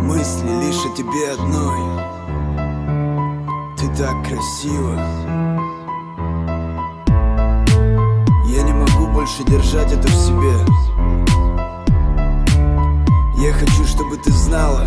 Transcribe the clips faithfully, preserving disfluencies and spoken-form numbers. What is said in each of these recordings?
мысли лишь о тебе одной. Ты так красива. Я не могу больше держать это в себе. Я хочу, чтобы ты знала.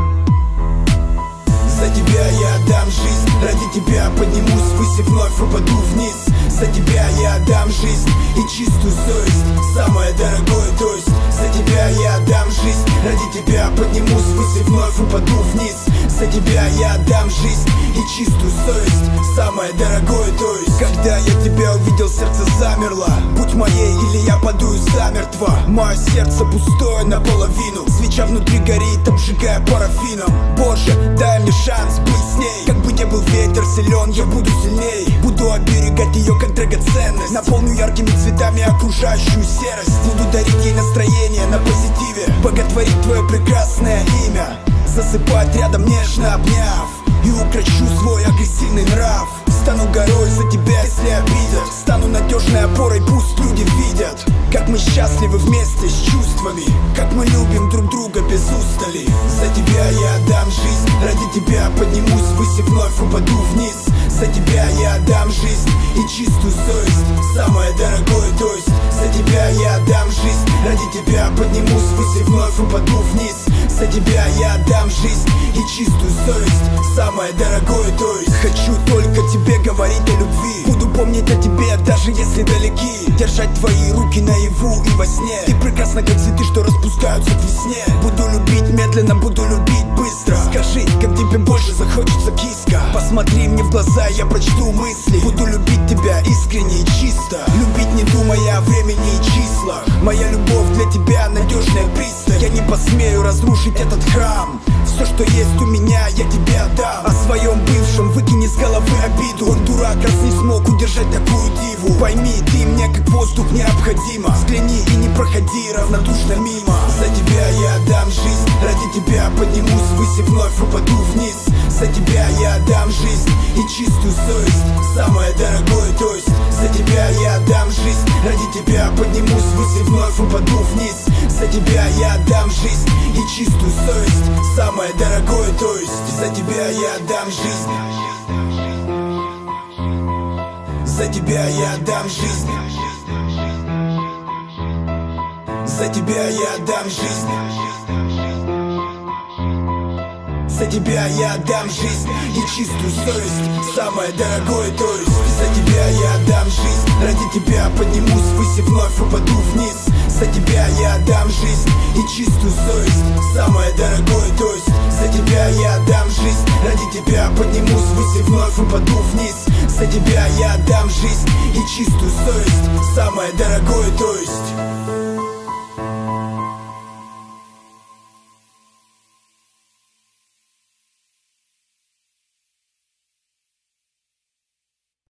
За тебя я отдам жизнь, ради тебя поднимусь ввысь и вновь упаду вниз. За тебя я отдам жизнь и чистую совесть, самое дорогое, то есть. За тебя я отдам жизнь, ради тебя поднимусь ввысь и вновь упаду вниз. За тебя я отдам жизнь и чистую совесть, самое дорогое, то есть. Когда я тебя увидел, сердце замерло. Будь моей или я падаю замертво. Мое сердце пустое наполовину, свеча внутри горит, обжигая парафином. Боже, дай мне шанс быть с ней. Как бы не был ветер силен, я буду сильней. Буду оберегать ее как драгоценность. Наполню яркими цветами окружающую серость. Буду дарить ей настроение на позитиве, боготворить твое прекрасное имя, засыпать рядом нежно обняв, и укрощу свой агрессивный нрав. Стану горой за тебя, если обидят. Стану надежной опорой, пусть люди видят, как мы счастливы вместе с чувствами, как мы любим друг друга без устали. За тебя я отдам жизнь, ради тебя поднимусь ввысь и вновь упаду вниз. За тебя я отдам жизнь и чистую совесть, самое дорогое, то есть. За тебя я отдам жизнь, ради тебя поднимусь ввысь и вновь упаду вниз. За тебя я отдам жизнь и чистую совесть, самое дорогое, то есть. Хочу только тебе говорить о любви, буду помнить о тебе, даже если далеки. Держать твои руки наяву и во сне. Ты прекрасна, как цветы, что распускаются к весне. Буду любить медленно, буду любить быстро. Скажи, как тебе больше захочется, киска. Посмотри мне в глаза, я прочту мысли. Буду любить тебя искренне и чисто, любить не думая о времени и числах. Моя любовь для тебя надежная пристань. Я не посмею разрушить этот храм. Все, что есть у меня, я тебе отдам. О своем бывшем выкини с головы обиду. Он дурак, раз не смог удержать такую диву. Пойми, ты мне как воздух необходима. Взгляни и не проходи равнодушно мимо. За тебя я отдам жизнь, ради тебя поднимусь ввысь и вновь упаду вниз. За тебя я отдам жизнь и чистую совесть, самое дорогое, то есть. За тебя я отдам жизнь, ради тебя поднимусь ввысь и вновь упаду вниз. За тебя я отдам жизнь и чистую совесть, самое дорогое, то есть. За тебя я отдам жизнь. За тебя я отдам жизнь. За тебя я отдам жизнь. За тебя я отдам жизнь и чистую совесть, самое дорогое, то есть. За тебя я отдам жизнь, ради тебя поднимусь ввысь и вновь упаду вниз. За тебя я отдам жизнь и чистую совесть, самое дорогое, то есть. За тебя я отдам жизнь, ради тебя поднимусь ввысь и вновь упаду вниз. За тебя я отдам жизнь и чистую совесть, самое дорогое, то есть.